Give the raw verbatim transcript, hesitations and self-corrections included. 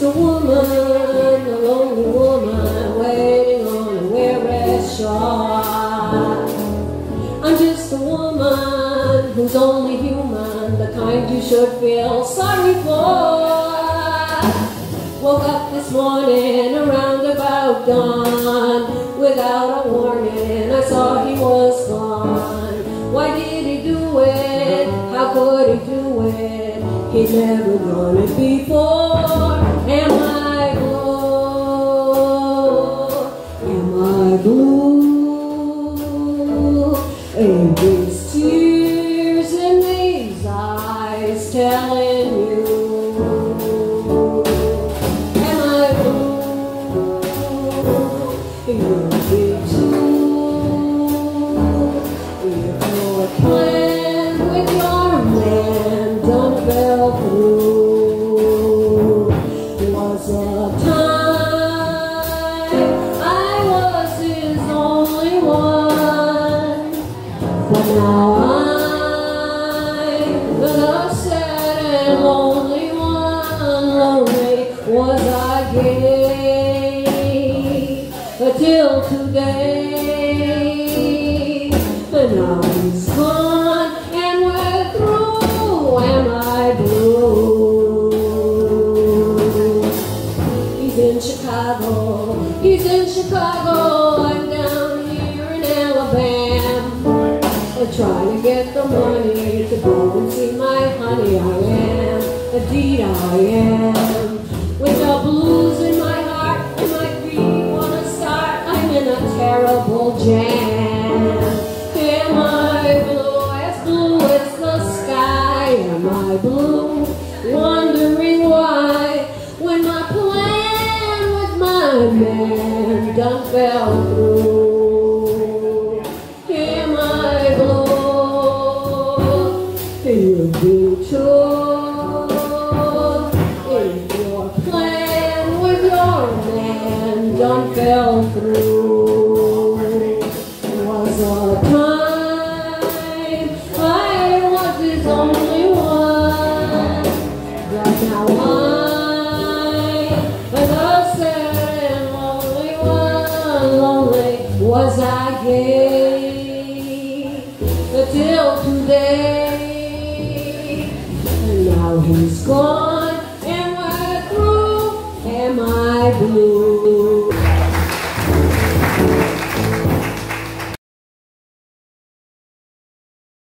a woman, a lonely woman, waiting on a weary shore. I'm just a woman who's only human, the kind you should feel sorry for. Woke up this morning around about dawn, without a warning, I saw he was gone. Why did he do it? How could he do it? He'd never done it before. Am I blue? Am I blue? And these tears in these eyes telling you. Am I blue? You'll be too. If your plan with your man done fell through, there was a time I was his only one, but now I'm the sad and lonely one. Lonely was I gay until today. But now he's gone and we're through. Am I blue? He's in Chicago, he's in Chicago. I'm down here in Alabama, trying to get the money to go and see my honey. I am, indeed I am, with the blues in my heart and my feet wanna start. I'm in a terrible jam. Am I blue, as blue as the sky? Am I blue, wondering why, when my plan with my man done fell through? Am I blue? You'd be too. If your plan with your man done fell through, there was a time I was his only one, but now I'm the sad and lonely one. Lonely was I gay until today.